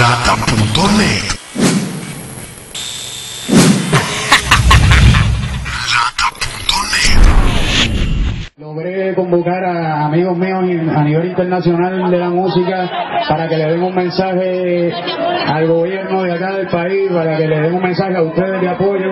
Rata.net. Logré convocar a amigos míos a nivel internacional de la música para que le den un mensaje al gobierno de acá del país, para que le den un mensaje a ustedes de apoyo.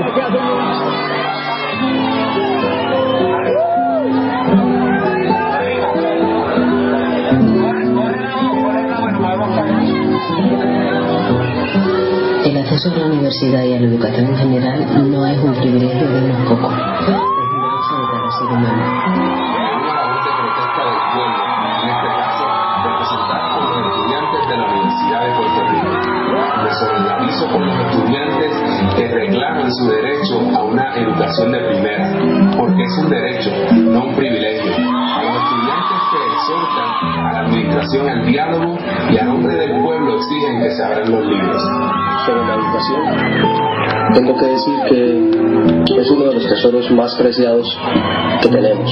El acceso a la universidad y a la educación en general no es un privilegio de unos pocos, es un derecho de cada ser humano. Una voz de protesta del pueblo, en este caso representada por los estudiantes de la Universidad de Puerto Rico. Me solidarizo con los estudiantes que reclaman su derecho a una educación de primera, porque es un derecho, no un privilegio. A los estudiantes que exhortan a la administración al diálogo y a nombre del pueblo exigen que se abran los libros. Sobre la educación, tengo que decir que es uno de los tesoros más preciados que tenemos.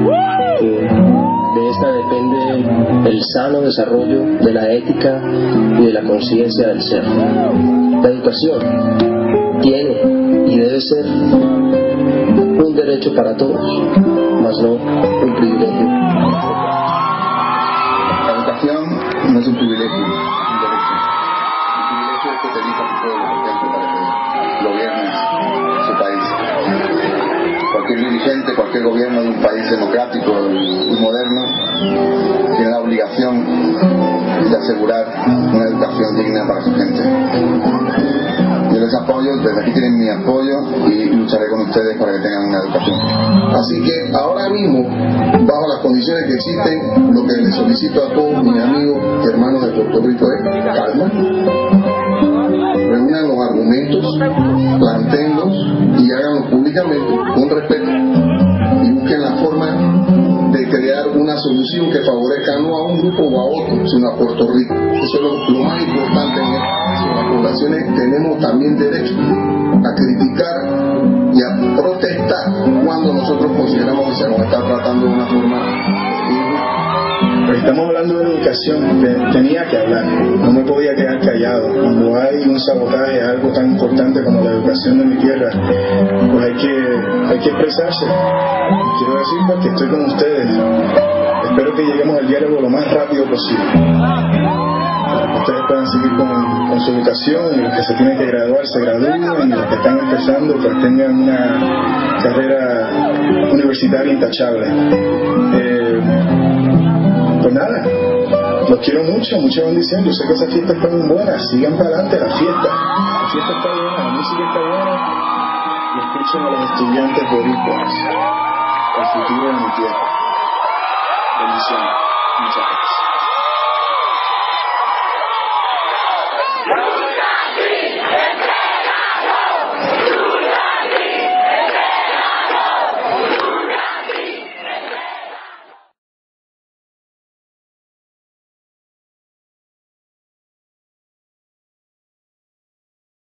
De esta depende el sano desarrollo de la ética y de la conciencia del ser. La educación tiene y debe ser un derecho para todos, mas no un privilegio. La educación no es un privilegio, que se elija a tu pueblo, por ejemplo, para que gobiernes su país. Cualquier dirigente, cualquier gobierno de un país democrático y moderno tiene la obligación de asegurar una educación digna para su gente. Yo les apoyo, desde aquí tienen mi apoyo y lucharé con ustedes para que tengan una educación. Así que ahora mismo, bajo las condiciones que existen, lo que les solicito a todos mis amigos y hermanos de Puerto Rico es calma. Reúnan los argumentos, plantéenlos y háganlo públicamente, con respeto, y busquen la forma de crear una solución que favorezca no a un grupo o a otro, sino a Puerto Rico. Eso es lo más importante en esto. Las poblaciones tenemos también derecho a criticar y a protestar cuando nosotros consideramos que se nos está tratando de una forma. Estamos hablando de educación, tenía que hablar, no me podía quedar callado. Cuando hay un sabotaje a algo tan importante como la educación de mi tierra, pues hay que expresarse. Quiero decir pues, que estoy con ustedes. Espero que lleguemos al diálogo lo más rápido posible. Ustedes puedan seguir con su educación, y los que se tienen que graduar se gradúen, y los que están empezando pues tengan una carrera universitaria intachable. Pues nada, los quiero mucho, mucha bendición. Yo sé que esa fiesta está muy buena, sigan para adelante la fiesta está buena, la música está buena, y escuchen a los estudiantes boricuas, el futuro de mi tierra. Bendiciones, muchas gracias.